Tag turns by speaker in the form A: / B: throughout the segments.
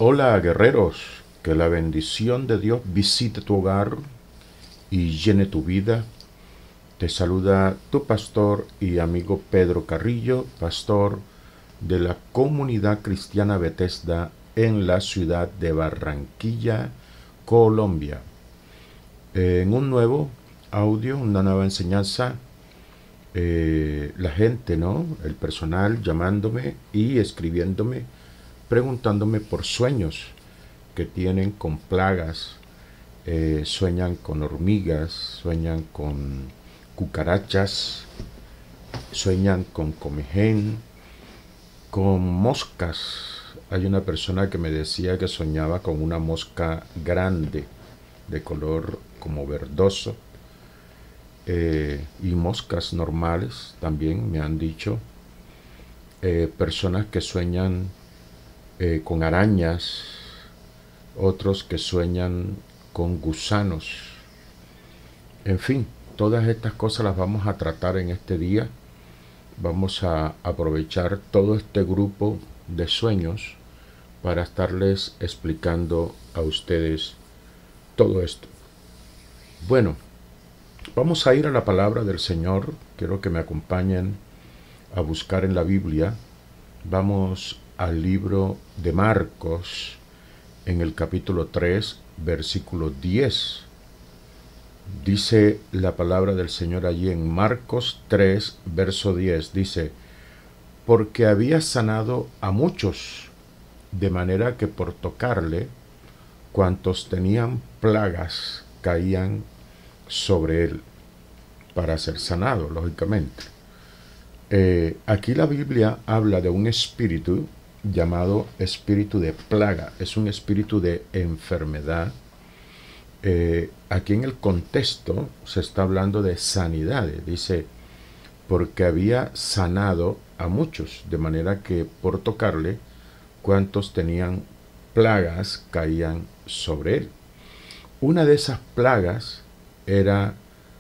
A: Hola guerreros, que la bendición de Dios visite tu hogar y llene tu vida. Te saluda tu pastor y amigo Pedro Carrillo, pastor de la comunidad cristiana Bethesda en la ciudad de Barranquilla, Colombia. En un nuevo audio, una nueva enseñanza, la gente, ¿no? El personal llamándome y escribiéndome, preguntándome por sueños que tienen con plagas, sueñan con hormigas, sueñan con cucarachas, sueñan con comején, con moscas. Hay una persona que me decía que soñaba con una mosca grande de color como verdoso, y moscas normales también me han dicho. Personas que sueñan con arañas, otros que sueñan con gusanos. En fin, todas estas cosas las vamos a tratar en este día. Vamos a aprovechar todo este grupo de sueños para estarles explicando a ustedes todo esto. Bueno, vamos a ir a la palabra del Señor. Quiero que me acompañen a buscar en la Biblia. Vamos al libro de Marcos, en el capítulo 3, versículo 10. Dice la palabra del Señor allí en Marcos 3, verso 10. Dice, porque había sanado a muchos, de manera que por tocarle, cuantos tenían plagas caían sobre él, para ser sanado, lógicamente. Aquí la Biblia habla de un espíritu llamado espíritu de plaga. Es un espíritu de enfermedad. Aquí en el contexto se está hablando de sanidades. Dice, porque había sanado a muchos, de manera que por tocarle, cuantos tenían plagas caían sobre él. Una de esas plagas era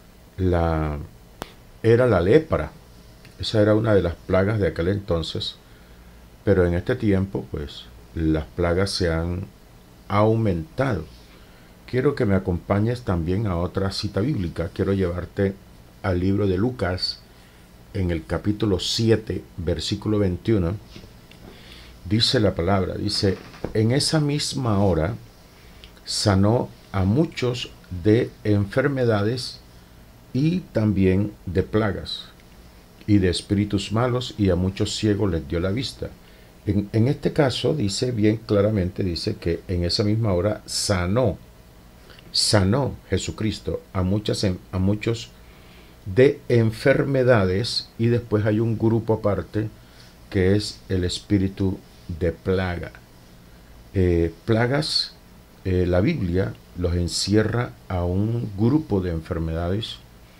A: la lepra. Esa era una de las plagas de aquel entonces, pero en este tiempo, pues, las plagas se han aumentado. Quiero que me acompañes también a otra cita bíblica. Quiero llevarte al libro de Lucas, en el capítulo 7, versículo 21. Dice la palabra, dice, en esa misma hora sanó a muchos de enfermedades y también de plagas y de espíritus malos, y a muchos ciegos les dio la vista. En este caso dice bien claramente, dice que en esa misma hora sanó Jesucristo a muchos de enfermedades, y después hay un grupo aparte que es el espíritu de plaga. Plagas, la Biblia los encierra a un grupo de enfermedades,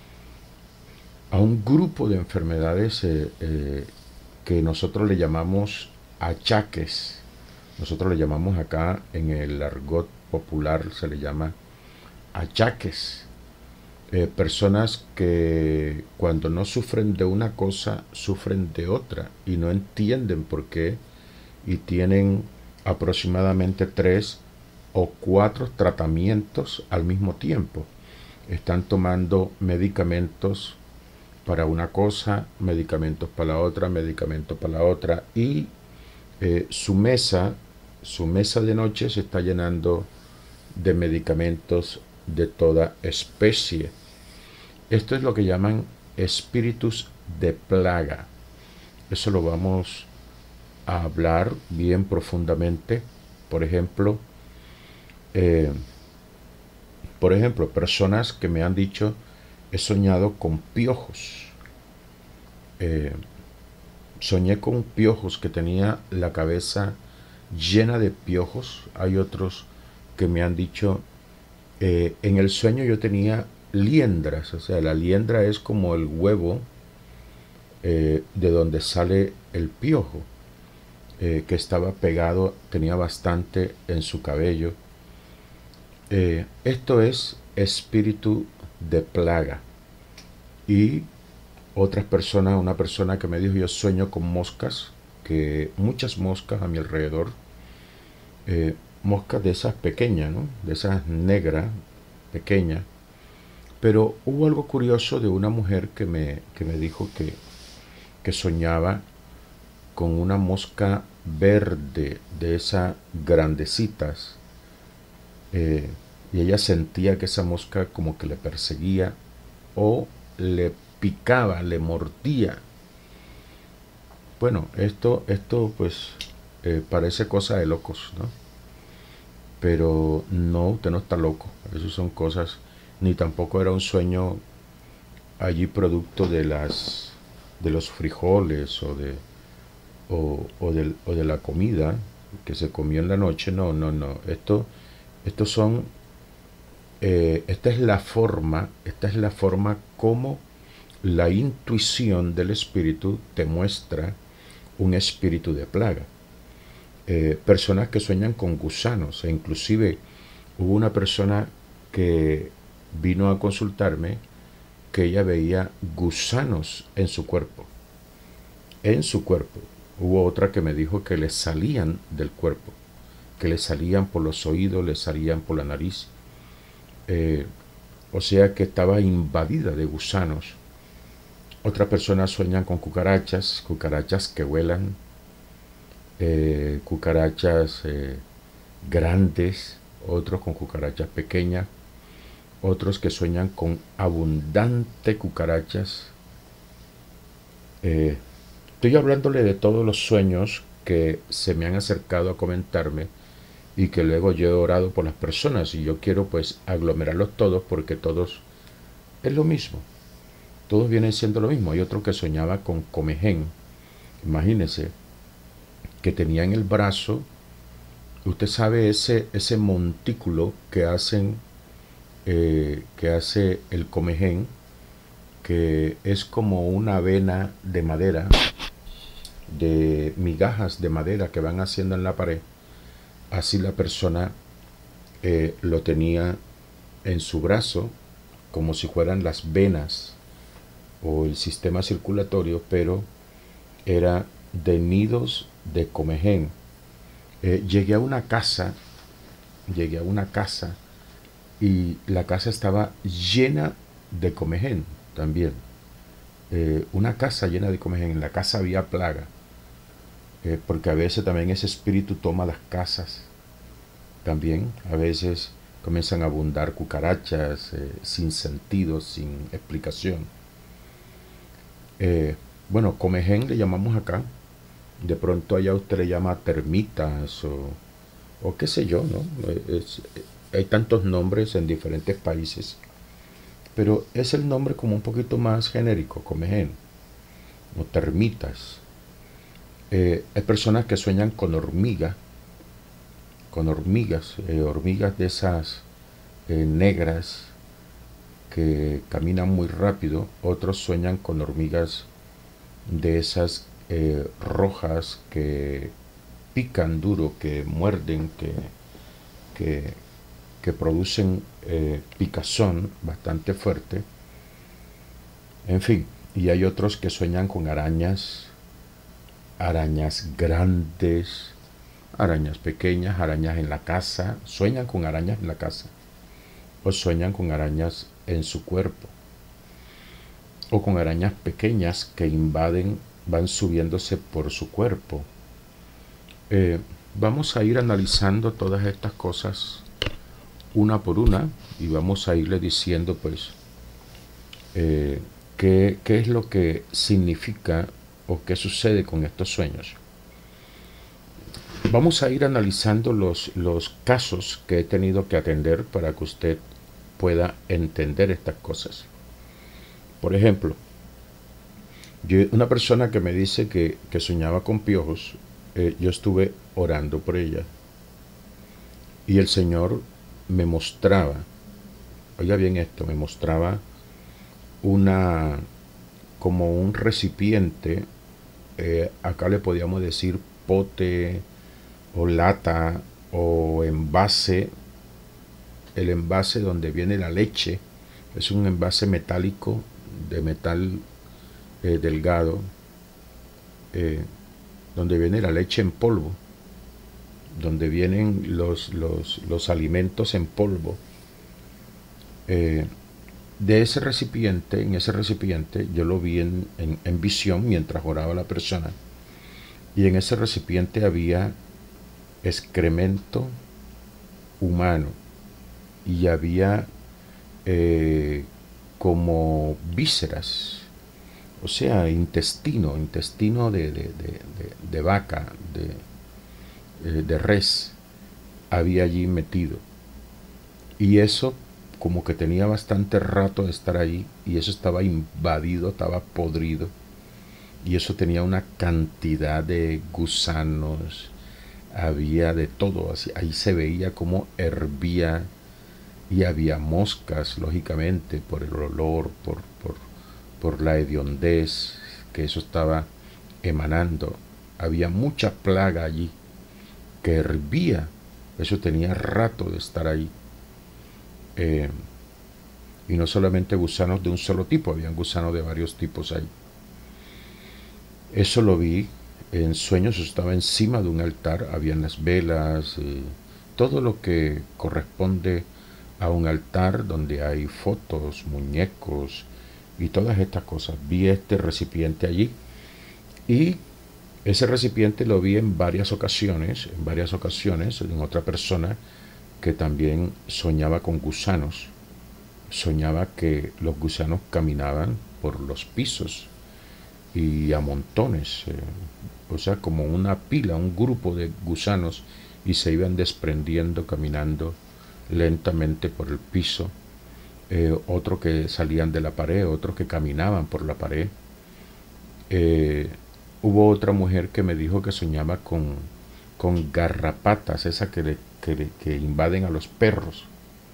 A: que nosotros le llamamos achaques. Nosotros le llamamos acá, en el argot popular se le llama achaques. Personas que cuando no sufren de una cosa, sufren de otra y no entienden por qué, y tienen aproximadamente 3 o 4 tratamientos al mismo tiempo. Están tomando medicamentos para una cosa, medicamentos para la otra, medicamentos para la otra, y su mesa de noche se está llenando de medicamentos de toda especie. Esto es lo que llaman espíritus de plaga. Eso lo vamos a hablar bien profundamente. Por ejemplo, personas que me han dicho, he soñado con piojos. Soñé con piojos, que tenía la cabeza llena de piojos. Hay otros que me han dicho, en el sueño yo tenía liendras. O sea, la liendra es como el huevo, de donde sale el piojo, que estaba pegado, tenía bastante en su cabello. Esto es espíritu de plaga. Y una persona que me dijo, yo sueño con moscas, que muchas moscas a mi alrededor, moscas de esas pequeñas, ¿no? De esas negras, pequeñas. Pero hubo algo curioso de una mujer que me dijo que soñaba con una mosca verde de esas grandecitas, eh, y ella sentía que esa mosca como que le perseguía o le picaba, le mordía. Bueno, esto pues parece cosa de locos, ¿no? Pero no, usted no está loco. Eso son cosas, ni tampoco era un sueño allí producto de los frijoles o de la comida que se comió en la noche. No, no, no. Estos son, esta es la forma como la intuición del espíritu te muestra un espíritu de plaga. Personas que sueñan con gusanos, e inclusive hubo una persona que vino a consultarme que ella veía gusanos en su cuerpo. Hubo otra que me dijo que le salían del cuerpo, que le salían por los oídos, le salían por la nariz. Eh, o sea que estaba invadida de gusanos. Otras personas sueñan con cucarachas, cucarachas que vuelan, cucarachas grandes, otros con cucarachas pequeñas, otros que sueñan con abundante cucarachas. Estoy hablándole de todos los sueños que se me han acercado a comentarme y que luego yo he orado por las personas, y yo quiero pues aglomerarlos todos porque todos es lo mismo, todos vienen siendo lo mismo. Hay otro que soñaba con comején, imagínese, que tenía en el brazo, usted sabe ese montículo que hace el comején, que es como una vena de madera, de migajas de madera que van haciendo en la pared. Así la persona lo tenía en su brazo, como si fueran las venas o el sistema circulatorio, pero era de nidos de comején. Llegué a una casa, llegué a una casa y la casa estaba llena de comején también. Una casa llena de comején. En la casa había plaga, porque a veces también ese espíritu toma las casas. También a veces comienzan a abundar cucarachas sin sentido, sin explicación. Bueno, comején le llamamos acá. De pronto allá usted le llama termitas o qué sé yo, ¿no? Hay tantos nombres en diferentes países, pero es el nombre como un poquito más genérico, comején o termitas. Hay personas que sueñan con hormigas, hormigas de esas negras que caminan muy rápido. Otros sueñan con hormigas de esas rojas que pican duro, que muerden, que, que producen picazón bastante fuerte. En fin, y hay otros que sueñan con arañas, arañas grandes, arañas pequeñas, arañas en la casa, sueñan con arañas en la casa, o sueñan con arañas en su cuerpo, o con arañas pequeñas que invaden, van subiéndose por su cuerpo. Vamos a ir analizando todas estas cosas una por una y vamos a irle diciendo pues qué es lo que significa o qué sucede con estos sueños. Vamos a ir analizando los casos que he tenido que atender para que usted pueda entender estas cosas. Por ejemplo, una persona que me dice que soñaba con piojos, yo estuve orando por ella y el Señor me mostraba, oiga bien esto, me mostraba como un recipiente, acá le podíamos decir pote o lata o envase, el envase donde viene la leche, es un envase metálico, de metal delgado, donde viene la leche en polvo, donde vienen los alimentos en polvo, de ese recipiente, en ese recipiente, yo lo vi en visión mientras oraba la persona, y en ese recipiente había excremento humano y había como vísceras, o sea, intestino de vaca, de res, había allí metido. Y eso como que tenía bastante rato de estar ahí, y eso estaba invadido, estaba podrido, y eso tenía una cantidad de gusanos, había de todo, así, ahí se veía como hervía, y había moscas, lógicamente, por el olor, por la hediondez que eso estaba emanando. Había mucha plaga allí que hervía, eso tenía rato de estar ahí. Eh, y no solamente gusanos de un solo tipo, habían gusanos de varios tipos ahí. Eso lo vi en sueños, estaba encima de un altar, habían las velas, todo lo que corresponde a un altar donde hay fotos, muñecos y todas estas cosas. Vi este recipiente allí, y ese recipiente lo vi en varias ocasiones, en otra persona que también soñaba con gusanos. Soñaba que los gusanos caminaban por los pisos y a montones, o sea, como una pila, un grupo de gusanos, y se iban desprendiendo caminando lentamente por el piso, otros que salían de la pared, otros que caminaban por la pared. Hubo otra mujer que me dijo que soñaba con garrapatas, esas que invaden a los perros,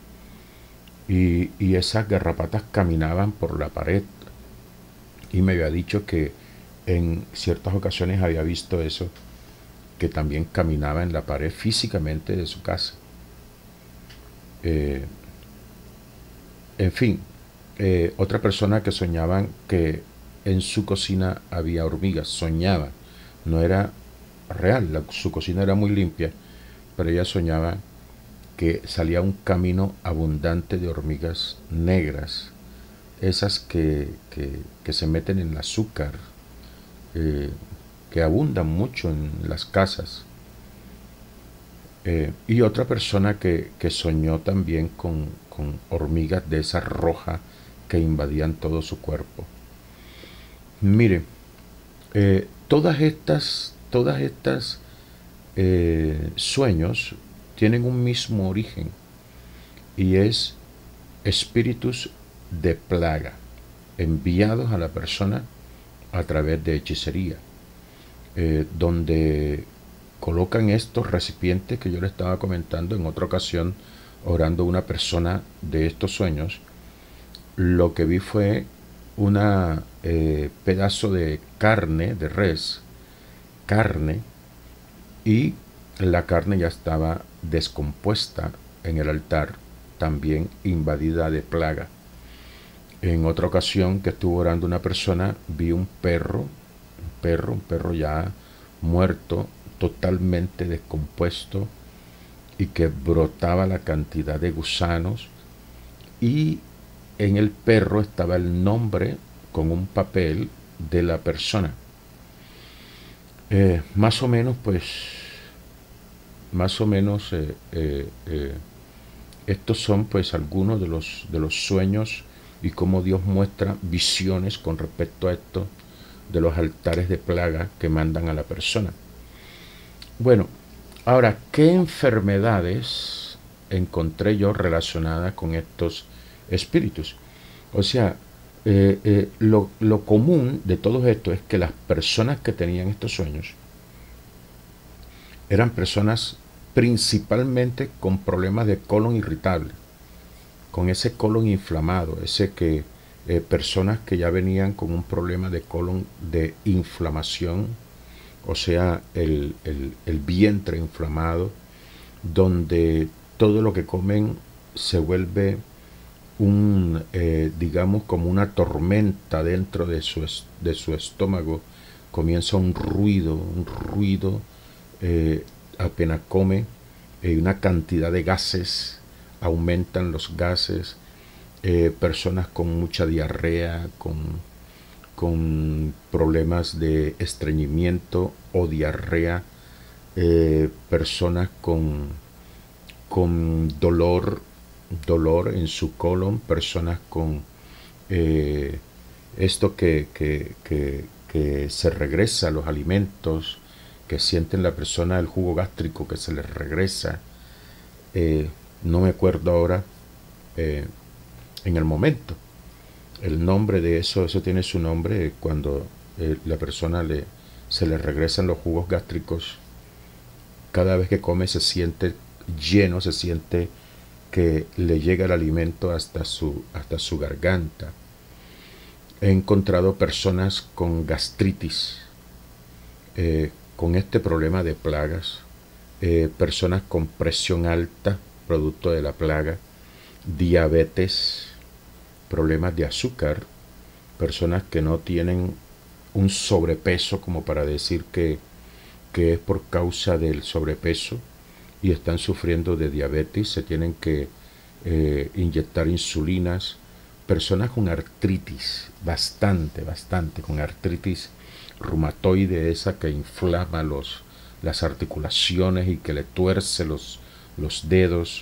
A: y esas garrapatas caminaban por la pared, y me había dicho que en ciertas ocasiones había visto eso, que también caminaba en la pared físicamente de su casa. Eh, en fin, otra persona que soñaban que en su cocina había hormigas, soñaba, no era real, su cocina era muy limpia, pero ella soñaba que salía un camino abundante de hormigas negras, esas que se meten en el azúcar, eh, que abundan mucho en las casas. Y otra persona que soñó también con hormigas de esas rojas que invadían todo su cuerpo. Mire, todas estas sueños tienen un mismo origen, y es espíritus de plaga enviados a la persona a través de hechicería, donde colocan estos recipientes que yo le estaba comentando en otra ocasión, orando una persona de estos sueños. Lo que vi fue una pedazo de carne de res, carne, y la carne ya estaba descompuesta en el altar, también invadida de plaga. En otra ocasión que estuvo orando una persona, vi un perro ya muerto, totalmente descompuesto, y que brotaba la cantidad de gusanos, y en el perro estaba el nombre con un papel de la persona. Más o menos, pues, más o menos estos son pues algunos de los sueños, y cómo Dios muestra visiones con respecto a esto de los altares de plaga que mandan a la persona. Bueno, ahora, ¿qué enfermedades encontré yo relacionadas con estos espíritus? O sea, lo común de todo esto es que las personas que tenían estos sueños eran personas principalmente con problemas de colon irritable, con ese colon inflamado, personas que ya venían con un problema de colon de inflamación, o sea, el vientre inflamado, donde todo lo que comen se vuelve digamos, como una tormenta dentro de su estómago. Comienza un ruido, apenas come, una cantidad de gases, aumentan los gases, personas con mucha diarrea, con problemas de estreñimiento o diarrea, personas con dolor en su colon, personas con esto que se regresa a los alimentos, que sienten la persona el jugo gástrico que se les regresa. No me acuerdo ahora en el momento el nombre de eso. Eso tiene su nombre cuando la persona se le regresan los jugos gástricos. Cada vez que come se siente lleno, se siente que le llega el alimento hasta su garganta. He encontrado personas con gastritis, con este problema de plagas, personas con presión alta, producto de la plaga, diabetes, problemas de azúcar, personas que no tienen un sobrepeso como para decir que es por causa del sobrepeso y están sufriendo de diabetes, se tienen que inyectar insulinas, personas con artritis, bastante, con artritis reumatoide, esa que inflama las articulaciones y que le tuerce los dedos.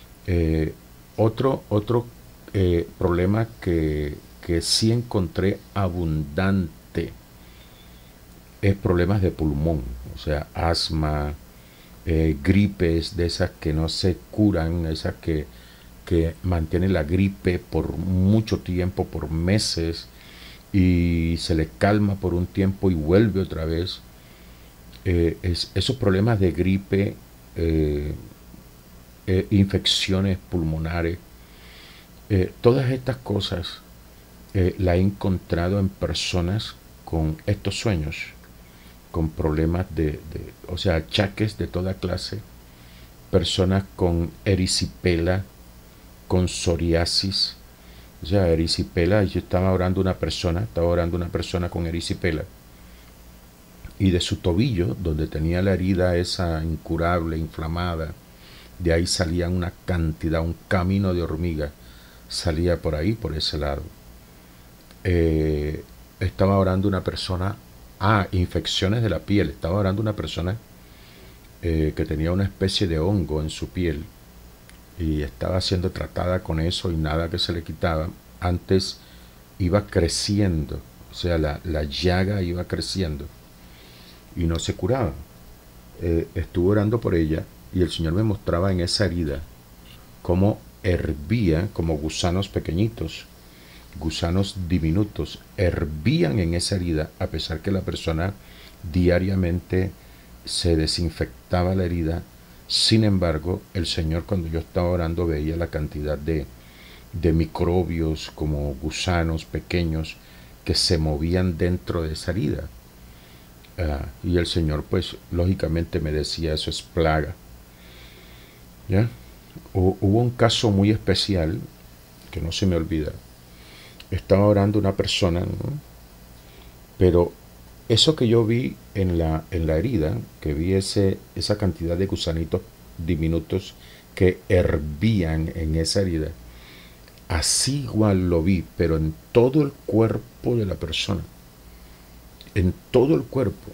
A: Otro problema que sí encontré abundante es problemas de pulmón, o sea, asma, gripes de esas que no se curan, esas que mantienen la gripe por mucho tiempo, por meses, y se le calma por un tiempo y vuelve otra vez. Esos problemas de gripe, infecciones pulmonares, todas estas cosas las he encontrado en personas con estos sueños, con problemas o sea, achaques de toda clase, personas con erisipela, con psoriasis. O sea, erisipela, yo estaba orando una persona con erisipela, y de su tobillo, donde tenía la herida esa incurable, inflamada, de ahí salía una cantidad, un camino de hormigas, salía por ahí, por ese lado. Estaba orando una persona, infecciones de la piel, estaba orando una persona que tenía una especie de hongo en su piel, y estaba siendo tratada con eso y nada que se le quitaba. Antes iba creciendo, o sea, la llaga iba creciendo y no se curaba. Estuve orando por ella y el Señor me mostraba en esa herida cómo hervía, como gusanos pequeñitos, gusanos diminutos, hervían en esa herida, a pesar que la persona diariamente se desinfectaba la herida. Sin embargo, el Señor, cuando yo estaba orando, veía la cantidad de microbios, como gusanos pequeños, que se movían dentro de esa herida. Y el Señor, pues, lógicamente me decía, eso es plaga. ¿Ya? Hubo un caso muy especial, que no se me olvida. Estaba orando una persona, ¿no? Pero eso que yo vi en la herida, que vi esa cantidad de gusanitos diminutos que hervían en esa herida, así igual lo vi, pero en todo el cuerpo de la persona. En todo el cuerpo.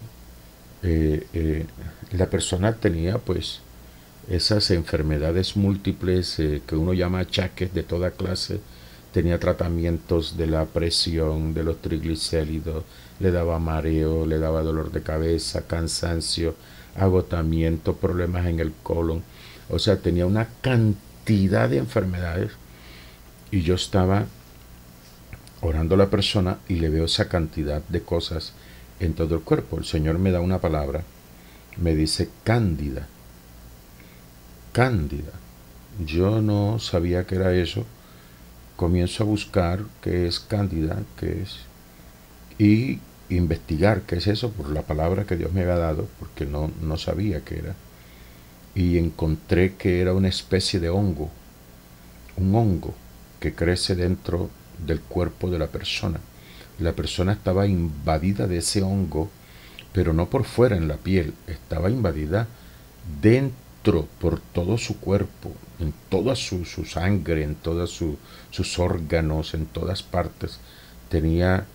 A: La persona tenía pues esas enfermedades múltiples que uno llama achaques de toda clase. Tenía tratamientos de la presión, de los triglicéridos, le daba mareo, le daba dolor de cabeza, cansancio, agotamiento, problemas en el colon. O sea, tenía una cantidad de enfermedades, y yo estaba orando a la persona y le veo esa cantidad de cosas en todo el cuerpo. El Señor me da una palabra, me dice cándida. Cándida. Yo no sabía qué era eso. Comienzo a buscar qué es cándida, qué es, y investigar qué es eso por la palabra que Dios me había dado, porque no sabía qué era. Y encontré que era una especie de hongo, un hongo que crece dentro del cuerpo de la persona. La persona estaba invadida de ese hongo, pero no por fuera en la piel, estaba invadida dentro, por todo su cuerpo, en toda su sangre, en todos sus órganos, en todas partes, tenía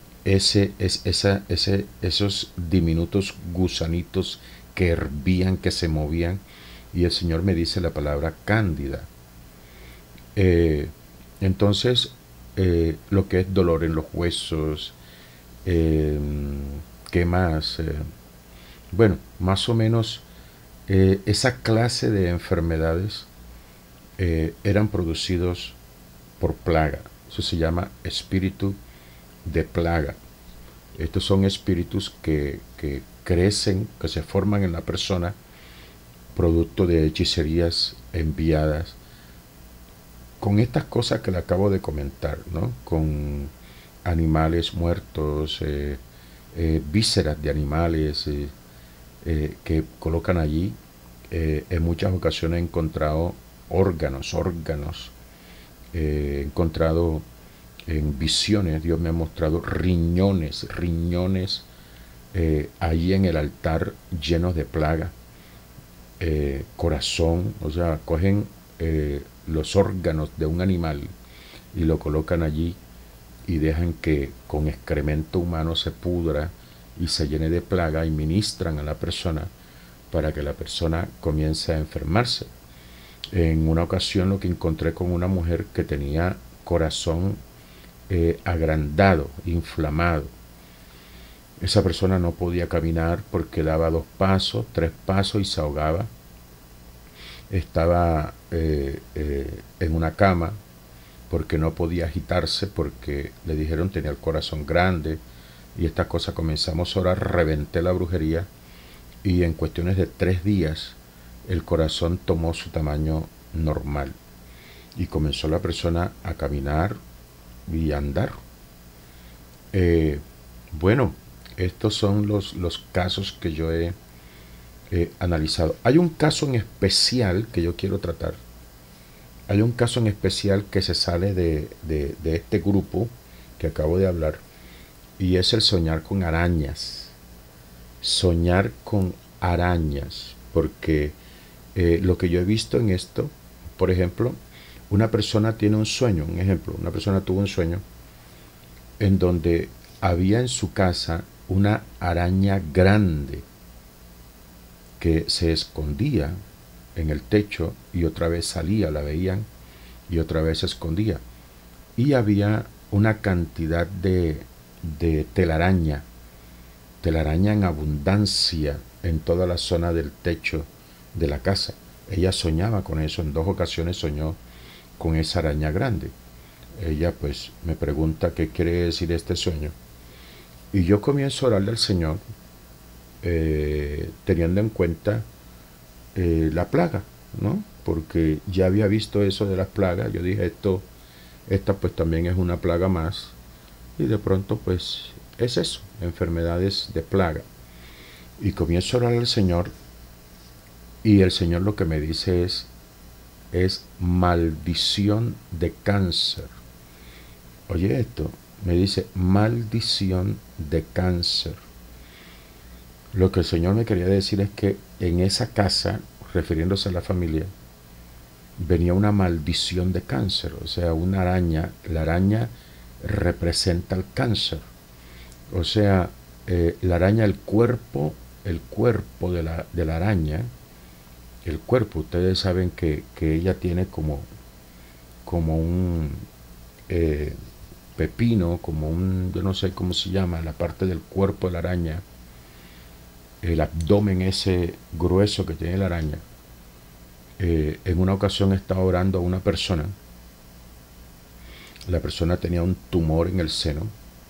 A: esos diminutos gusanitos que hervían, que se movían, y el Señor me dice la palabra cándida. Eh, entonces, lo que es dolor en los huesos, eh, ¿qué más? Bueno, más o menos esa clase de enfermedades eran producidos por plaga. Eso se llama espíritu de plaga. Estos son espíritus que crecen, que se forman en la persona, producto de hechicerías enviadas con estas cosas que le acabo de comentar, ¿no? Con animales muertos, vísceras de animales que colocan allí. En muchas ocasiones he encontrado órganos, he encontrado en visiones, Dios me ha mostrado riñones ahí en el altar llenos de plaga, corazón, o sea, cogen los órganos de un animal y lo colocan allí y dejan que con excremento humano se pudra y se llene de plaga y ministran a la persona para que la persona comience a enfermarse. En una ocasión lo que encontré con una mujer que tenía corazón agrandado, inflamado. Esa persona no podía caminar porque daba 2 pasos, 3 pasos y se ahogaba. Estaba en una cama porque no podía agitarse, porque le dijeron tenía el corazón grande y esta cosa. Comenzamos a orar, reventé la brujería y en cuestiones de 3 días el corazón tomó su tamaño normal y comenzó la persona a caminar y a andar. Bueno, estos son los casos que yo he analizado. Hay un caso en especial que yo quiero tratar. Hay un caso en especial que se sale de este grupo que acabo de hablar, y es el soñar con arañas. Soñar con arañas, porque lo que yo he visto en esto, por ejemplo, una persona tiene un sueño, un ejemplo, una persona tuvo un sueño en donde había en su casa una araña grande que se escondía en el techo y otra vez salía, la veían y otra vez se escondía. Y había una cantidad de telaraña en abundancia en toda la zona del techo de la casa. Ella soñaba con eso, en 2 ocasiones soñó con esa araña grande. Ella pues me pregunta qué quiere decir este sueño. Y yo comienzo a orarle al Señor, teniendo en cuenta la plaga, ¿no? Porque ya había visto eso de las plagas. Yo dije, esta pues también es una plaga más. Y de pronto pues es eso, enfermedades de plaga. Y comienzo a orar al Señor y el Señor lo que me dice es maldición de cáncer. Oye esto, me dice maldición de cáncer. Lo que el Señor me quería decir es que en esa casa, refiriéndose a la familia, venía una maldición de cáncer, o sea, una araña. La araña representa el cáncer. O sea, la araña, el cuerpo de la araña, el cuerpo, ustedes saben que ella tiene como un pepino, como un, yo no sé cómo se llama, la parte del cuerpo de la araña, el abdomen ese grueso que tiene la araña. En una ocasión estaba orando a una persona. La persona tenía un tumor en el seno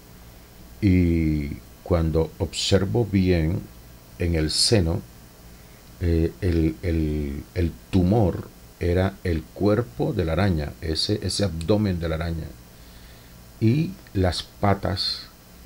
A: y cuando observo bien en el seno, el tumor era el cuerpo de la araña, ese abdomen de la araña, y las patas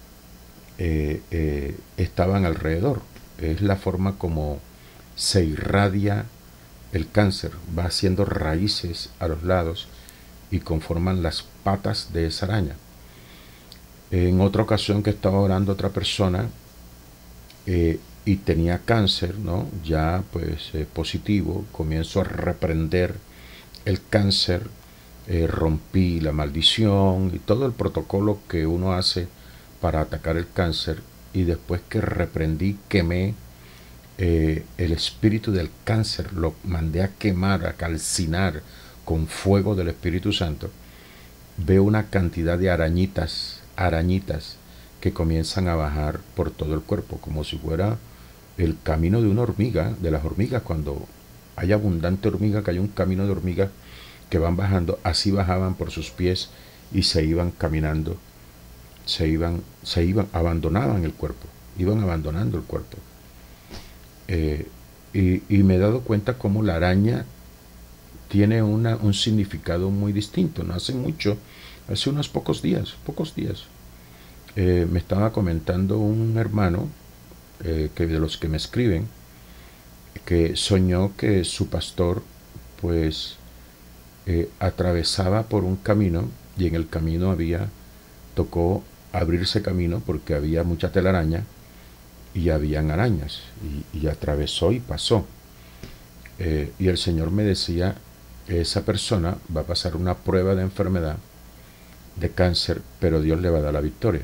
A: estaban alrededor. Es la forma como se irradia el cáncer, va haciendo raíces a los lados y conforman las patas de esa araña. En otra ocasión que estaba orando a otra persona, y tenía cáncer, ¿no? Ya pues positivo, comienzo a reprender el cáncer, rompí la maldición y todo el protocolo que uno hace para atacar el cáncer, y después que reprendí, quemé el espíritu del cáncer, lo mandé a quemar, a calcinar con fuego del Espíritu Santo. Veo una cantidad de arañitas que comienzan a bajar por todo el cuerpo, como si fuera el camino de una hormiga, de las hormigas, cuando hay abundante hormiga, que hay un camino de hormigas que van bajando, así bajaban por sus pies y se iban caminando, abandonaban el cuerpo, iban abandonando el cuerpo. Y me he dado cuenta cómo la araña tiene un significado muy distinto. No hace mucho, hace unos pocos días, me estaba comentando un hermano, que de los que me escriben, que soñó que su pastor pues atravesaba por un camino, y en el camino tocó abrirse camino porque había mucha telaraña y habían arañas, y atravesó y pasó. Y el Señor me decía, esa persona va a pasar una prueba de enfermedad, de cáncer, pero Dios le va a dar la victoria.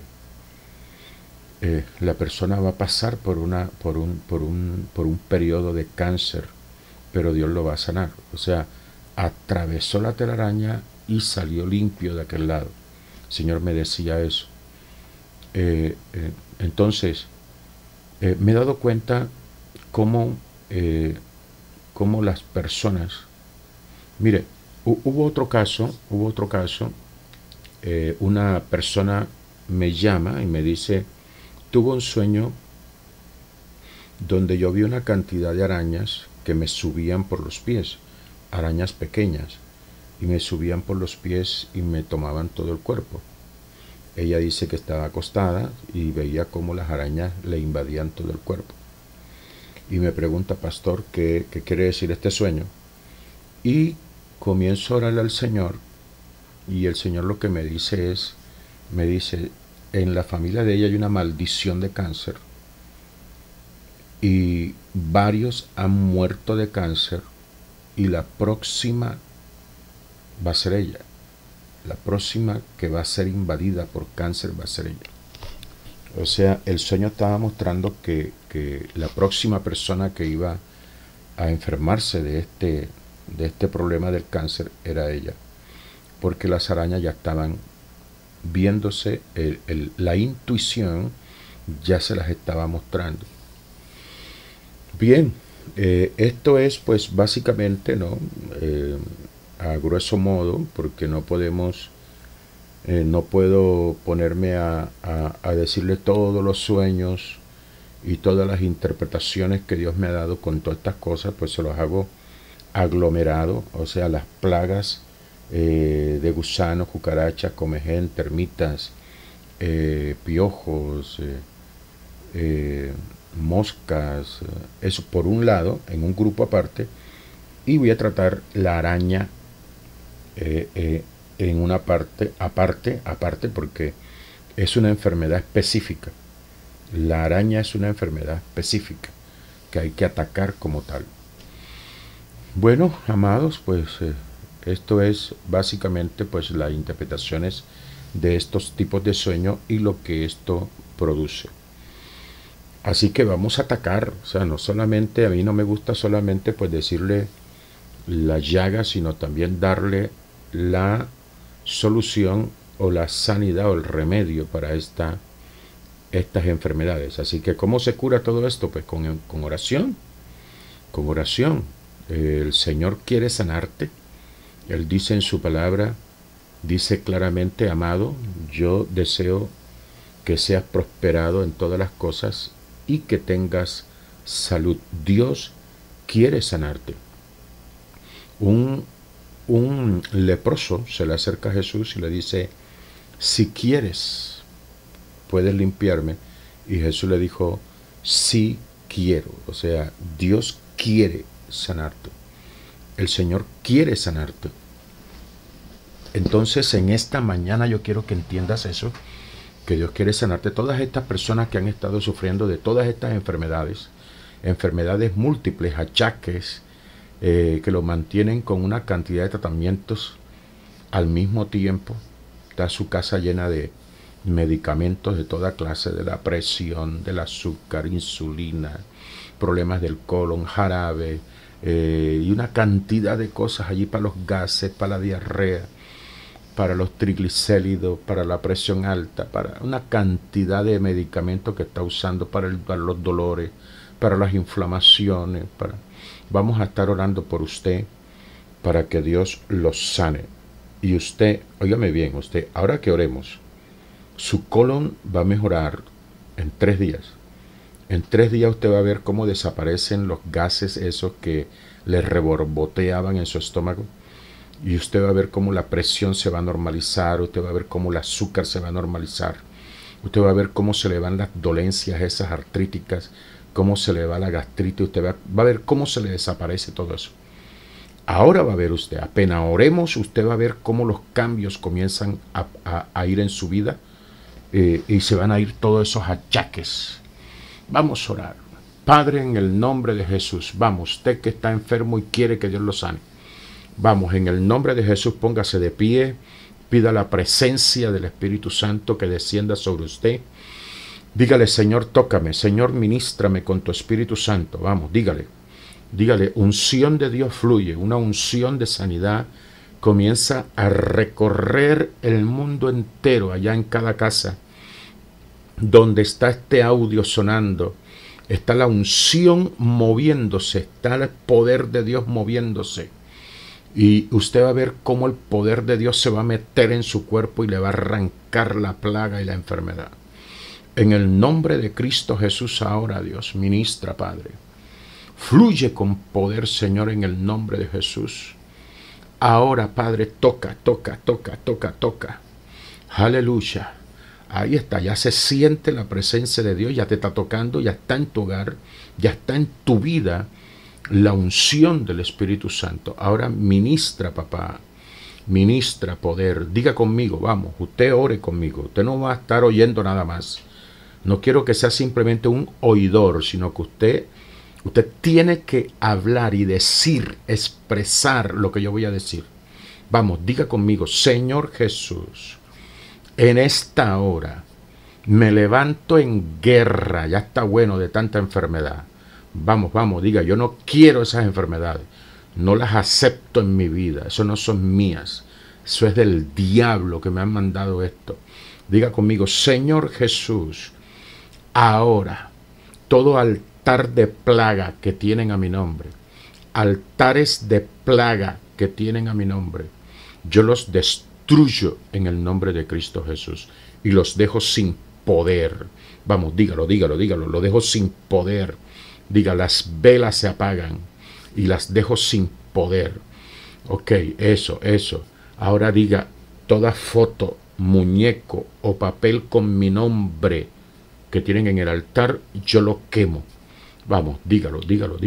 A: La persona va a pasar por un periodo de cáncer, pero Dios lo va a sanar. O sea, atravesó la telaraña y salió limpio de aquel lado. El Señor me decía eso. Entonces, me he dado cuenta cómo las personas... Mire, hubo otro caso, una persona me llama y me dice, tuvo un sueño donde yo vi una cantidad de arañas que me subían por los pies, arañas pequeñas, y me subían por los pies y me tomaban todo el cuerpo. Ella dice que estaba acostada y veía cómo las arañas le invadían todo el cuerpo. Y me pregunta, pastor, ¿qué quiere decir este sueño? Y comienzo a orarle al Señor, y el Señor lo que me dice, en la familia de ella hay una maldición de cáncer, y varios han muerto de cáncer, y la próxima va a ser ella. La próxima que va a ser invadida por cáncer va a ser ella. O sea, el sueño estaba mostrando que la próxima persona que iba a enfermarse de este problema del cáncer era ella, porque las arañas ya estaban viéndose, la intuición ya se las estaba mostrando. Bien, esto es pues básicamente, ¿no? A grueso modo, porque no puedo ponerme a decirle todos los sueños y todas las interpretaciones que Dios me ha dado con todas estas cosas, pues se los hago aglomerado, o sea, las plagas de gusanos, cucarachas, comején, termitas, piojos, moscas, eso por un lado, en un grupo aparte, y voy a tratar la araña en una parte aparte, porque es una enfermedad específica. La araña es una enfermedad específica que hay que atacar como tal. Bueno, amados, pues esto es básicamente pues las interpretaciones de estos tipos de sueños y lo que esto produce. Así que vamos a atacar, o sea, no solamente, a mí no me gusta solamente pues decirle la llaga, sino también darle la solución o la sanidad o el remedio para estas enfermedades. Así que ¿cómo se cura todo esto? Pues con oración, con oración. El Señor quiere sanarte. Él dice en su palabra, dice claramente, amado, yo deseo que seas prosperado en todas las cosas y que tengas salud. Dios quiere sanarte. Un leproso se le acerca a Jesús y le dice, si quieres, puedes limpiarme. Y Jesús le dijo, sí quiero. O sea, Dios quiere sanarte. El Señor quiere sanarte. Entonces, en esta mañana yo quiero que entiendas eso, que Dios quiere sanarte. Todas estas personas que han estado sufriendo de todas estas enfermedades, enfermedades múltiples, achaques, que lo mantienen con una cantidad de tratamientos al mismo tiempo. Está su casa llena de medicamentos de toda clase, de la presión, del azúcar, insulina, problemas del colon, jarabe, y una cantidad de cosas allí para los gases, para la diarrea, para los triglicéridos, para la presión alta, para una cantidad de medicamentos que está usando para los dolores, para las inflamaciones. Vamos a estar orando por usted para que Dios los sane. Y usted, óigame bien, usted, ahora que oremos, su colon va a mejorar en 3 días. En 3 días usted va a ver cómo desaparecen los gases esos que le reborboteaban en su estómago. Y usted va a ver cómo la presión se va a normalizar, usted va a ver cómo el azúcar se va a normalizar, usted va a ver cómo se le van las dolencias esas artríticas, cómo se le va la gastritis, usted va a ver cómo se le desaparece todo eso. Ahora va a ver usted, apenas oremos, usted va a ver cómo los cambios comienzan a ir en su vida, y se van a ir todos esos achaques. Vamos a orar. Padre, en el nombre de Jesús, vamos, usted que está enfermo y quiere que Dios lo sane. Vamos, en el nombre de Jesús, póngase de pie, pida la presencia del Espíritu Santo que descienda sobre usted. Dígale, Señor, tócame, Señor, ministrame con tu Espíritu Santo. Vamos, dígale, unción de Dios fluye, una unción de sanidad comienza a recorrer el mundo entero, allá en cada casa donde está este audio sonando. Está la unción moviéndose, está el poder de Dios moviéndose. Y usted va a ver cómo el poder de Dios se va a meter en su cuerpo y le va a arrancar la plaga y la enfermedad. En el nombre de Cristo Jesús ahora, Dios, ministra, Padre. Fluye con poder, Señor, en el nombre de Jesús. Ahora, Padre, toca. Aleluya. Ahí está, ya se siente la presencia de Dios, ya te está tocando, ya está en tu hogar, ya está en tu vida la unción del Espíritu Santo. Ahora ministra, papá, ministra poder. Diga conmigo, vamos, usted ore conmigo. Usted no va a estar oyendo nada más. No quiero que sea simplemente un oidor, sino que usted tiene que hablar y decir, expresar lo que yo voy a decir. Vamos, diga conmigo, Señor Jesús, en esta hora me levanto en guerra. Ya está bueno de tanta enfermedad. Vamos, diga, yo no quiero esas enfermedades. No las acepto en mi vida. Eso no son mías. Eso es del diablo que me han mandado esto. Diga conmigo, Señor Jesús, ahora todo altar de plaga que tienen a mi nombre, altares de plaga que tienen a mi nombre, yo los destruyo en el nombre de Cristo Jesús y los dejo sin poder. Vamos, dígalo, lo dejo sin poder. Diga, las velas se apagan y las dejo sin poder. Ok, eso. Ahora diga, toda foto, muñeco o papel con mi nombre que tienen en el altar, yo lo quemo. Vamos, dígalo.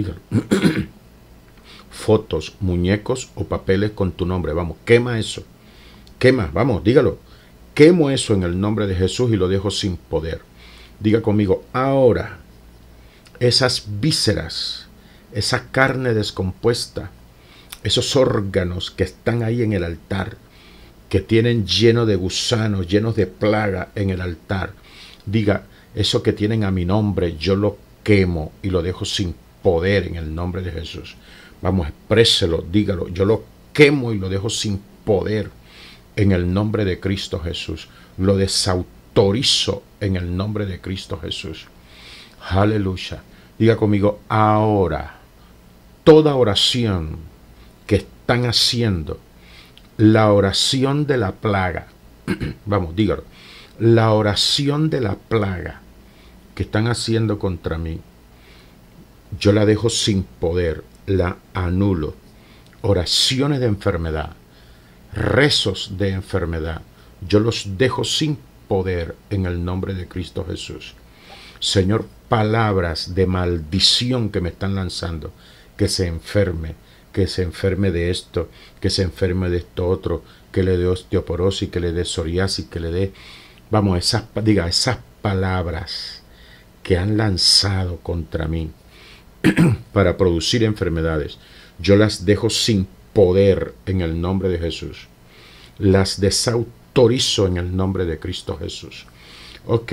A: Fotos, muñecos o papeles con tu nombre. Vamos, quema eso. Quema, vamos, dígalo. Quemo eso en el nombre de Jesús y lo dejo sin poder. Diga conmigo, ahora, esas vísceras, esa carne descompuesta, esos órganos que están ahí en el altar, que tienen lleno de gusanos, llenos de plaga en el altar, diga, eso que tienen a mi nombre, yo lo quemo y lo dejo sin poder en el nombre de Jesús. Vamos, expréselo, dígalo, yo lo quemo y lo dejo sin poder en el nombre de Cristo Jesús. Lo desautorizo en el nombre de Cristo Jesús. Aleluya. Diga conmigo, ahora, toda oración que están haciendo, la oración de la plaga, vamos, dígalo, la oración de la plaga que están haciendo contra mí, yo la dejo sin poder, la anulo. Oraciones de enfermedad, rezos de enfermedad, yo los dejo sin poder en el nombre de Cristo Jesús. Señor, palabras de maldición que me están lanzando, que se enferme de esto, que se enferme de esto otro, que le dé osteoporosis, que le dé psoriasis, que le dé Vamos, esas palabras que han lanzado contra mí para producir enfermedades, yo las dejo sin poder en el nombre de Jesús. Las desautorizo en el nombre de Cristo Jesús. Ok.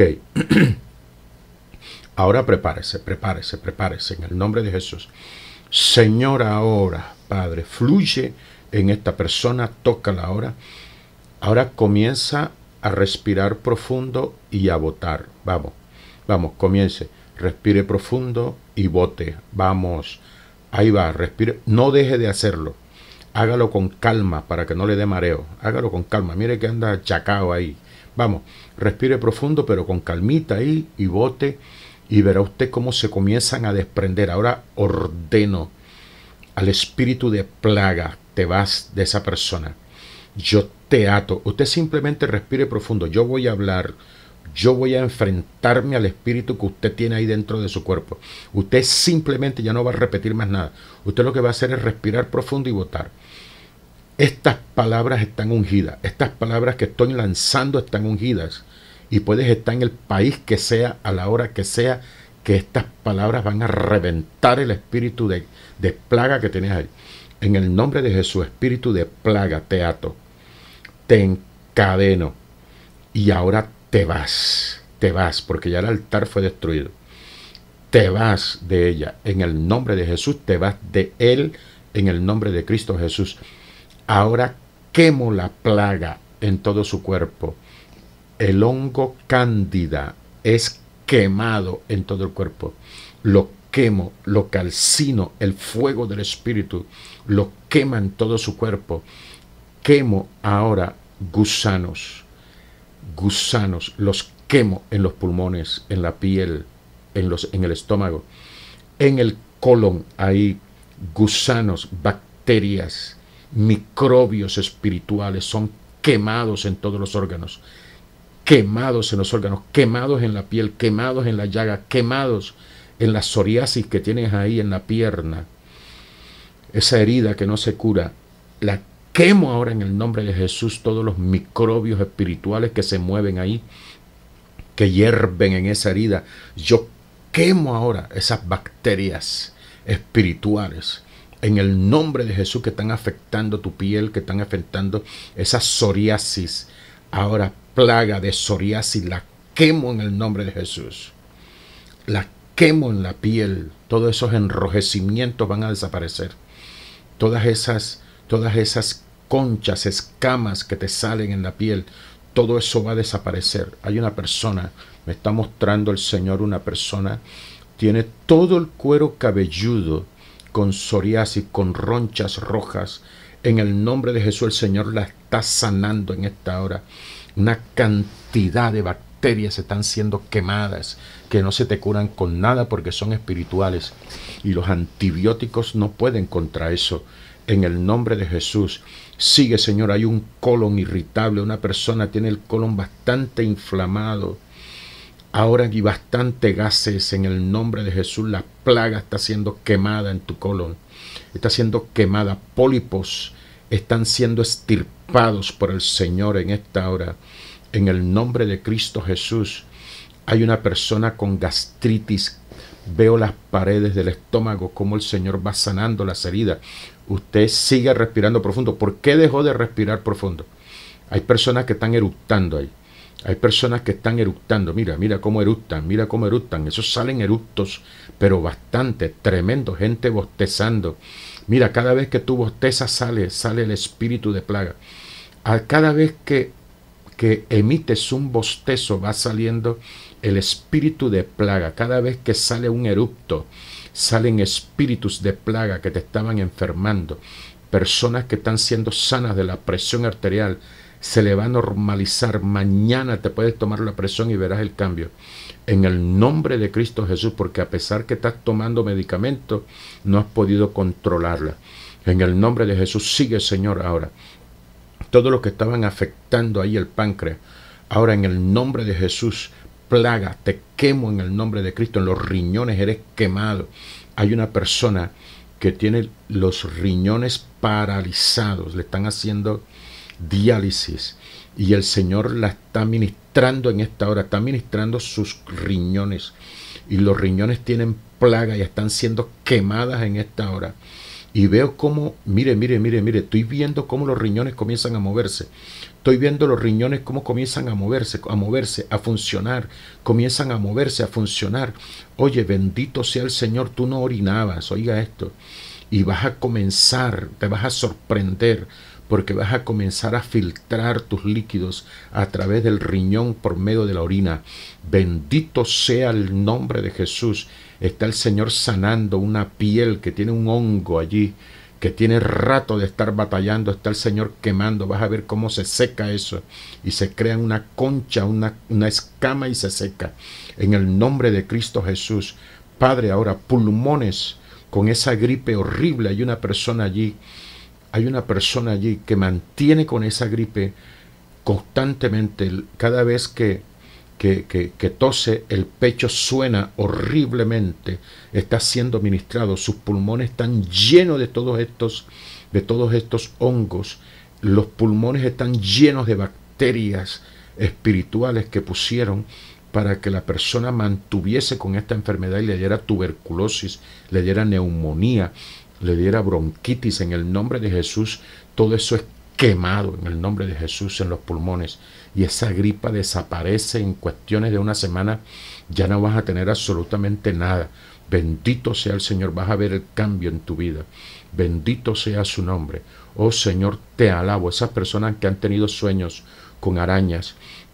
A: Ahora prepárese en el nombre de Jesús. Señor, ahora, Padre, fluye en esta persona, tócala ahora. Ahora comienza a respirar profundo y a botar. Vamos, comience. Respire profundo y bote. Vamos. Ahí va, respire. No deje de hacerlo. Hágalo con calma para que no le dé mareo. Hágalo con calma. Mire que anda chacao ahí. Vamos, respire profundo pero con calmita ahí y bote. Y verá usted cómo se comienzan a desprender. Ahora ordeno al espíritu de plaga. Te vas de esa persona. Yo te ato. Usted simplemente respire profundo. Yo voy a hablar. Yo voy a enfrentarme al espíritu que usted tiene ahí dentro de su cuerpo. Usted simplemente ya no va a repetir más nada. Usted lo que va a hacer es respirar profundo y botar. Estas palabras están ungidas. Estas palabras que estoy lanzando están ungidas. Y puedes estar en el país que sea, a la hora que sea, que estas palabras van a reventar el espíritu de plaga que tienes ahí. En el nombre de Jesús, espíritu de plaga, te ato, te encadeno y ahora te vas, porque ya el altar fue destruido. Te vas de ella, en el nombre de Jesús, te vas de él, en el nombre de Cristo Jesús. Ahora quemo la plaga en todo su cuerpo. El hongo cándida es quemado en todo el cuerpo. Lo quemo, lo calcino, el fuego del espíritu lo quema en todo su cuerpo. Quemo ahora gusanos, los quemo en los pulmones, en la piel, en el estómago, en el colon. Hay gusanos, bacterias, microbios espirituales son quemados en todos los órganos, quemados en los órganos, quemados en la piel, quemados en la llaga, quemados en la psoriasis que tienes ahí en la pierna. Esa herida que no se cura, la quemo ahora en el nombre de Jesús. Todos los microbios espirituales que se mueven ahí, que hierven en esa herida, yo quemo ahora esas bacterias espirituales en el nombre de Jesús que están afectando tu piel, que están afectando esa psoriasis. Ahora plaga de psoriasis la quemo en el nombre de Jesús. La quemo en la piel. Todos esos enrojecimientos van a desaparecer. Todas esas conchas, escamas que te salen en la piel, todo eso va a desaparecer. Hay una persona, me está mostrando el Señor, una persona, tiene todo el cuero cabelludo con psoriasis, con ronchas rojas. En el nombre de Jesús el Señor la está sanando en esta hora. Una cantidad de bacterias están siendo quemadas, que no se te curan con nada porque son espirituales. Y los antibióticos no pueden contra eso. En el nombre de Jesús. Sigue, Señor, hay un colon irritable. Una persona tiene el colon bastante inflamado. Ahora hay bastante gases. En el nombre de Jesús, la plaga está siendo quemada en tu colon. Está siendo quemada. Pólipos están siendo extirpados por el Señor en esta hora. En el nombre de Cristo Jesús. Hay una persona con gastritis. Veo las paredes del estómago, como el Señor va sanando las heridas. Usted sigue respirando profundo. ¿Por qué dejó de respirar profundo? Hay personas que están eructando ahí. Hay personas que están eructando. Mira cómo eructan, mira cómo eructan. Esos salen eructos, pero bastante, tremendo. Gente bostezando. Mira, cada vez que tú bostezas sale el espíritu de plaga. Cada vez que emites un bostezo va saliendo el espíritu de plaga. Cada vez que sale un eructo, salen espíritus de plaga que te estaban enfermando. Personas que están siendo sanas de la presión arterial. Se le va a normalizar. Mañana te puedes tomar la presión y verás el cambio. En el nombre de Cristo Jesús, porque a pesar que estás tomando medicamentos, no has podido controlarla. En el nombre de Jesús, sigue, Señor, ahora. Todo lo que estaban afectando ahí el páncreas. Ahora, en el nombre de Jesús, plaga, te quemo en el nombre de Cristo. En los riñones eres quemado. Hay una persona que tiene los riñones paralizados. Le están haciendo diálisis. y el Señor la está ministrando en esta hora, está ministrando sus riñones, y los riñones tienen plaga y están siendo quemadas en esta hora. Y veo cómo, mire, estoy viendo cómo los riñones comienzan a moverse. Estoy viendo los riñones cómo comienzan a moverse, a funcionar, comienzan a moverse, a funcionar. Oye, bendito sea el Señor, tú no orinabas, oiga esto. Y vas a comenzar, te vas a sorprender, porque vas a comenzar a filtrar tus líquidos a través del riñón por medio de la orina. Bendito sea el nombre de Jesús. Está el Señor sanando una piel que tiene un hongo allí, que tiene rato de estar batallando. Está el Señor quemando. Vas a ver cómo se seca eso y se crea una concha, una escama, y se seca en el nombre de Cristo Jesús. Padre, ahora pulmones con esa gripe horrible. Hay una persona allí que mantiene con esa gripe constantemente. Cada vez que tose, el pecho suena horriblemente. Está siendo ministrado. Sus pulmones están llenos de todos estos hongos. Los pulmones están llenos de bacterias espirituales que pusieron para que la persona mantuviese con esta enfermedad y le diera tuberculosis, le diera neumonía, le diera bronquitis. En el nombre de Jesús, todo eso es quemado en el nombre de Jesús en los pulmones, y esa gripa desaparece en cuestiones de una semana. Ya no vas a tener absolutamente nada. Bendito sea el Señor, vas a ver el cambio en tu vida. Bendito sea su nombre. Oh Señor, te alabo. Esas personas que han tenido sueños con arañas,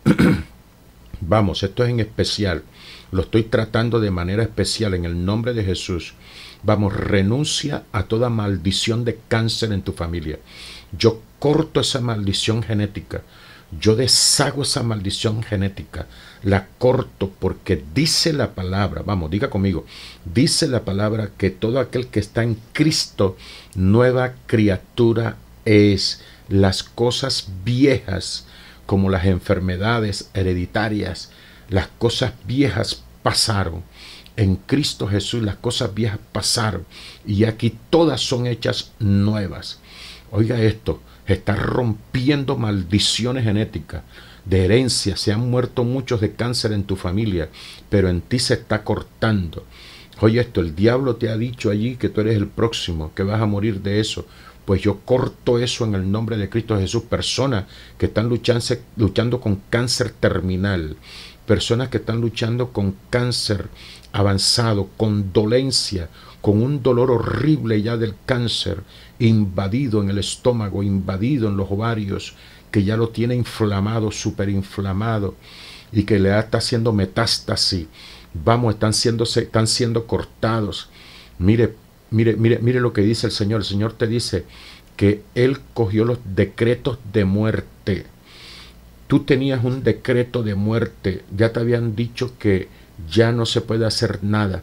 A: vamos, esto es en especial, lo estoy tratando de manera especial en el nombre de Jesús. Vamos, renuncia a toda maldición de cáncer en tu familia. Yo corto esa maldición genética. Yo deshago esa maldición genética. La corto, porque dice la palabra, vamos, diga conmigo, dice la palabra que todo aquel que está en Cristo, nueva criatura es. Las cosas viejas, como las enfermedades hereditarias, las cosas viejas pasaron. En Cristo Jesús las cosas viejas pasaron, y aquí todas son hechas nuevas. Oiga esto, está rompiendo maldiciones genéticas de herencia. Se han muerto muchos de cáncer en tu familia, pero en ti se está cortando. Oye esto, el diablo te ha dicho allí que tú eres el próximo, que vas a morir de eso. Pues yo corto eso en el nombre de Cristo Jesús. Personas que están luchando con cáncer terminal, personas que están luchando con cáncer avanzado, con dolencia, con un dolor horrible ya del cáncer, invadido en el estómago, invadido en los ovarios, que ya lo tiene inflamado, superinflamado, y que le está haciendo metástasis. Vamos, están siendo cortados. Mire lo que dice el Señor. El Señor te dice que Él cogió los decretos de muerte. Tú tenías un decreto de muerte. Ya te habían dicho que ya no se puede hacer nada.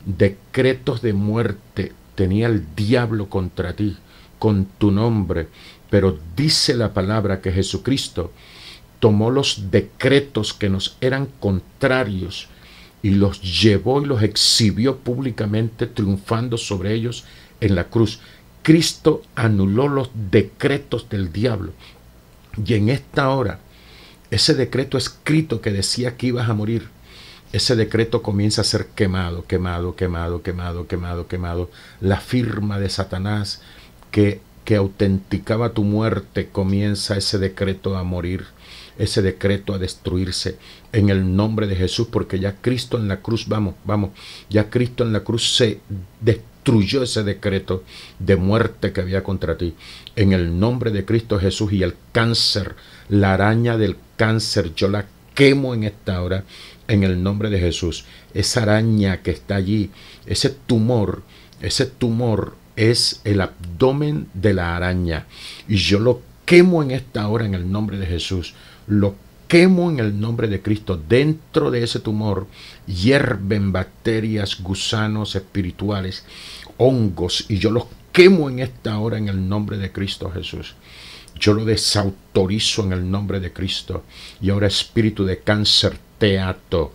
A: Decretos de muerte tenía el diablo contra ti, con tu nombre. Pero dice la palabra que Jesucristo tomó los decretos que nos eran contrarios y los llevó y los exhibió públicamente, triunfando sobre ellos en la cruz. Cristo anuló los decretos del diablo. Y en esta hora, ese decreto escrito que decía que ibas a morir, ese decreto comienza a ser quemado. La firma de Satanás que autenticaba tu muerte, comienza ese decreto a morir, ese decreto a destruirse en el nombre de Jesús, porque ya Cristo en la cruz, ya Cristo en la cruz se destruyó ese decreto de muerte que había contra ti, en el nombre de Cristo Jesús. Y el cáncer, la araña del cáncer, yo la quemo en esta hora en el nombre de Jesús. Esa araña que está allí, ese tumor es el abdomen de la araña, y yo lo quemo en esta hora en el nombre de Jesús. Lo quemo en el nombre de Cristo. Dentro de ese tumor hierven bacterias, gusanos espirituales, hongos, y yo los quemo en esta hora en el nombre de Cristo Jesús. Yo lo desautorizo en el nombre de Cristo. Y ahora, espíritu de cáncer, te ato.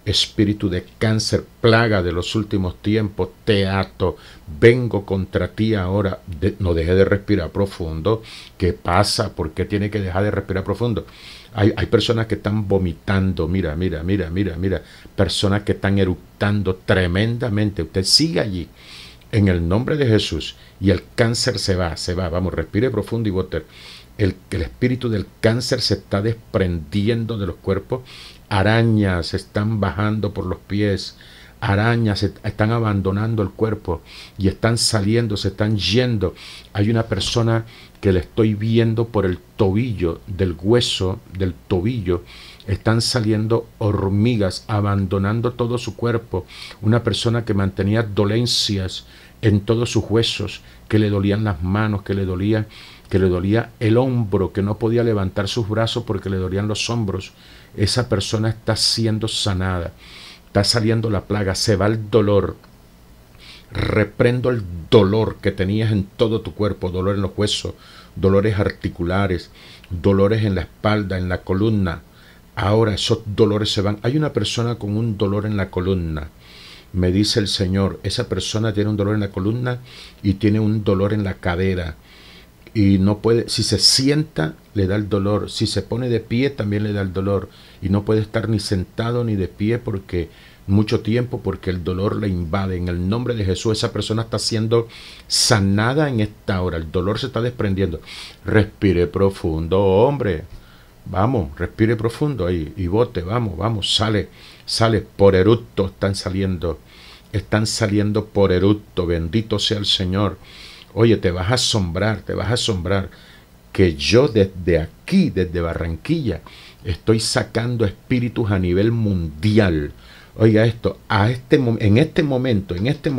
A: Espíritu de cáncer, plaga de los últimos tiempos, te ato, vengo contra ti ahora. No deje de respirar profundo. ¿Qué pasa? ¿Por qué tiene que dejar de respirar profundo? Hay personas que están vomitando, mira, personas que están eructando tremendamente. Usted sigue allí, en el nombre de Jesús, y el cáncer se va. Vamos, respire profundo y bote. El espíritu del cáncer se está desprendiendo de los cuerpos. Arañas están bajando por los pies. Arañas están abandonando el cuerpo y están saliendo, se están yendo. Hay una persona que le estoy viendo por el tobillo, del hueso del tobillo. Están saliendo hormigas, abandonando todo su cuerpo. Una persona que mantenía dolencias en todos sus huesos, que le dolían las manos, que le dolía el hombro, que no podía levantar sus brazos porque le dolían los hombros. Esa persona está siendo sanada. Está saliendo la plaga, se va el dolor. Reprendo el dolor que tenías en todo tu cuerpo, dolor en los huesos, dolores articulares, dolores en la espalda, en la columna. Ahora esos dolores se van. Hay una persona con un dolor en la columna. Me dice el Señor, esa persona tiene un dolor en la columna y tiene un dolor en la cadera. Y no puede, si se sienta, le da el dolor. Si se pone de pie, también le da el dolor. Y no puede estar ni sentado ni de pie mucho tiempo, porque el dolor le invade. En el nombre de Jesús, esa persona está siendo sanada en esta hora. El dolor se está desprendiendo. Respire profundo, hombre. Vamos, respire profundo ahí y bote, vamos, sale por eructo, están saliendo por eructo. Bendito sea el Señor. Oye, te vas a asombrar, que yo desde aquí, desde Barranquilla, estoy sacando espíritus a nivel mundial. Oiga esto, en este momento,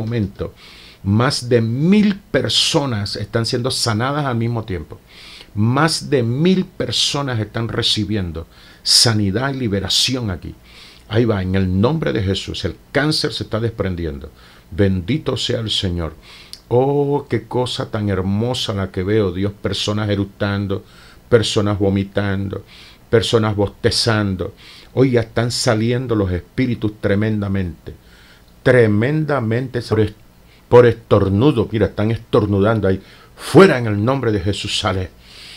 A: más de 1000 personas están siendo sanadas al mismo tiempo. Más de 1000 personas están recibiendo sanidad y liberación aquí. Ahí va, en el nombre de Jesús, el cáncer se está desprendiendo. Bendito sea el Señor. Oh, qué cosa tan hermosa la que veo, Dios. Personas eructando, personas vomitando, personas bostezando. Oiga, están saliendo los espíritus tremendamente por estornudo. Mira, están estornudando ahí. Fuera en el nombre de Jesús, sale.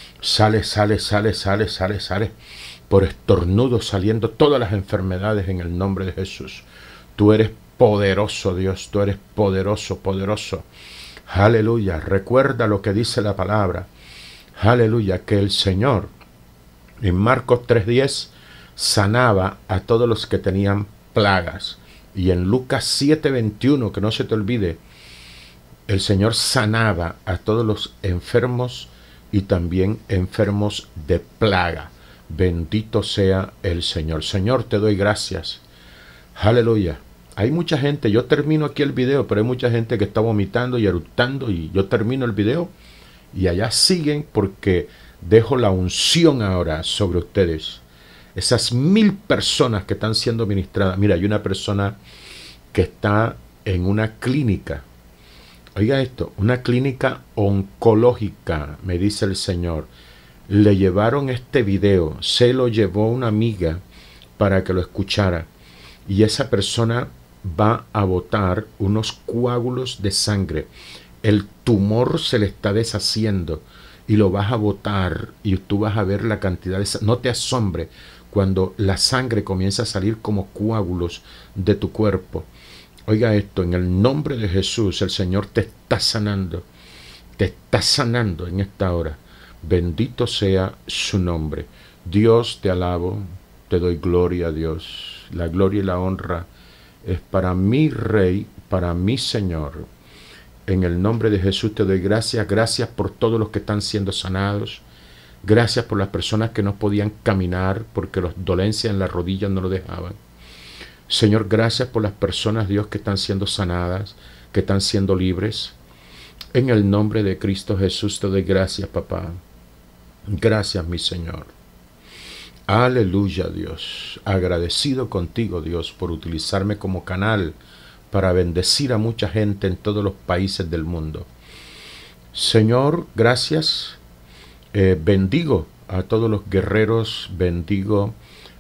A: Por estornudo saliendo todas las enfermedades en el nombre de Jesús. Tú eres poderoso, Dios, tú eres poderoso. Aleluya, recuerda lo que dice la palabra. Aleluya, que el Señor en Marcos 3:10 sanaba a todos los que tenían plagas. Y en Lucas 7:21, que no se te olvide, el Señor sanaba a todos los enfermos y también enfermos de plaga. Bendito sea el Señor. Señor, te doy gracias. Aleluya. Hay mucha gente, yo termino aquí el video, pero hay mucha gente que está vomitando y eructando, y yo termino el video y allá siguen, porque dejo la unción ahora sobre ustedes. Esas 1000 personas que están siendo ministradas. Mira, hay una persona que está en una clínica. Oiga esto, una clínica oncológica, me dice el Señor. Le llevaron este video, se lo llevó una amiga para que lo escuchara, y esa persona va a botar unos coágulos de sangre. El tumor se le está deshaciendo y lo vas a botar, y tú vas a ver la cantidad de sangre. No te asombre cuando la sangre comienza a salir como coágulos de tu cuerpo. Oiga esto, en el nombre de Jesús, el Señor te está sanando en esta hora. Bendito sea su nombre. Dios, te alabo, te doy gloria a Dios. La gloria y la honra es para mi Rey, para mi Señor. En el nombre de Jesús te doy gracias. Gracias por todos los que están siendo sanados. Gracias por las personas que no podían caminar porque las dolencias en las rodillas no lo dejaban. Señor, gracias por las personas, Dios, que están siendo sanadas, que están siendo libres. En el nombre de Cristo Jesús te doy gracias, papá. Gracias, mi Señor. Aleluya, Dios. Agradecido contigo, Dios, por utilizarme como canal para bendecir a mucha gente en todos los países del mundo. Señor, gracias. Bendigo a todos los guerreros, bendigo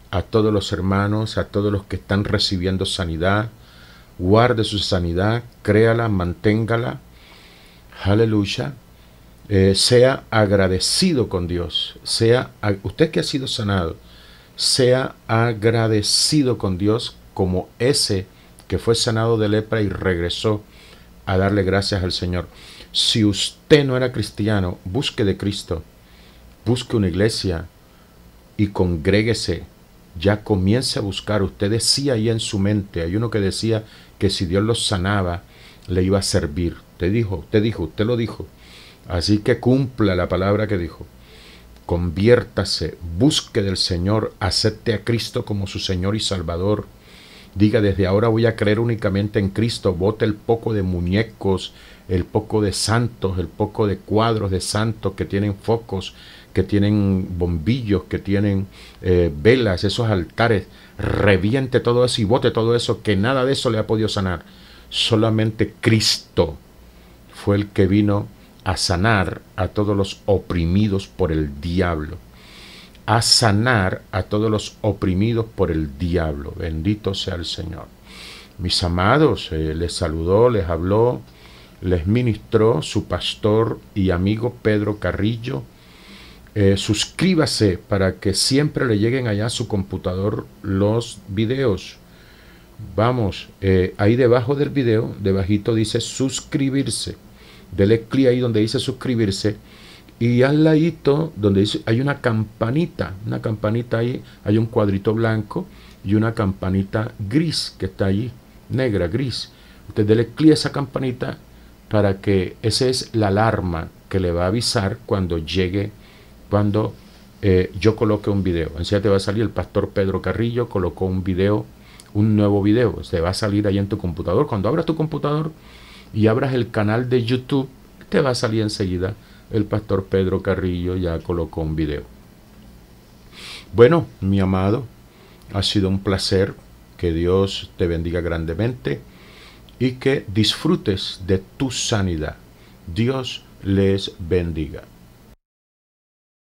A: a todos los hermanos, a todos los que están recibiendo sanidad. Guarde su sanidad, créala, manténgala. Aleluya. Sea agradecido con Dios. Usted que ha sido sanado, sea agradecido con Dios como ese que fue sanado de lepra y regresó a darle gracias al Señor. Si usted no era cristiano, busque de Cristo, busque una iglesia y congréguese. Ya comience a buscar. Usted decía ahí en su mente, hay uno que decía que si Dios los sanaba, le iba a servir. Usted lo dijo. Así que cumpla la palabra que dijo. Conviértase, busque del Señor, acepte a Cristo como su Señor y Salvador. Diga, desde ahora voy a creer únicamente en Cristo. Bote el poco de muñecos, el poco de santos, el poco de cuadros de santos que tienen focos, que tienen bombillos, que tienen velas, esos altares. Reviente todo eso y bote todo eso, que nada de eso le ha podido sanar. Solamente Cristo fue el que vino a sanar a todos los oprimidos por el diablo. A sanar a todos los oprimidos por el diablo. Bendito sea el Señor. Mis amados, les saludó, les habló, les ministró su pastor y amigo Pedro Carrillo. Suscríbase para que siempre le lleguen allá a su computador los videos. Vamos, ahí debajo del video, debajito dice suscribirse. Dele clic ahí donde dice suscribirse y al ladito donde dice hay una campanita ahí, hay un cuadrito blanco y una campanita gris que está allí, negra, gris. Usted dele clic a esa campanita para que esa es la alarma que le va a avisar cuando llegue, cuando yo coloque un video. Enseguida te va a salir el pastor Pedro Carrillo colocó un video, un nuevo video. Se va a salir ahí en tu computador. Cuando abras tu computador y abras el canal de YouTube, te va a salir enseguida el pastor Pedro Carrillo ya colocó un video. Bueno, mi amado, ha sido un placer. Que Dios te bendiga grandemente y que disfrutes de tu sanidad. Dios les bendiga.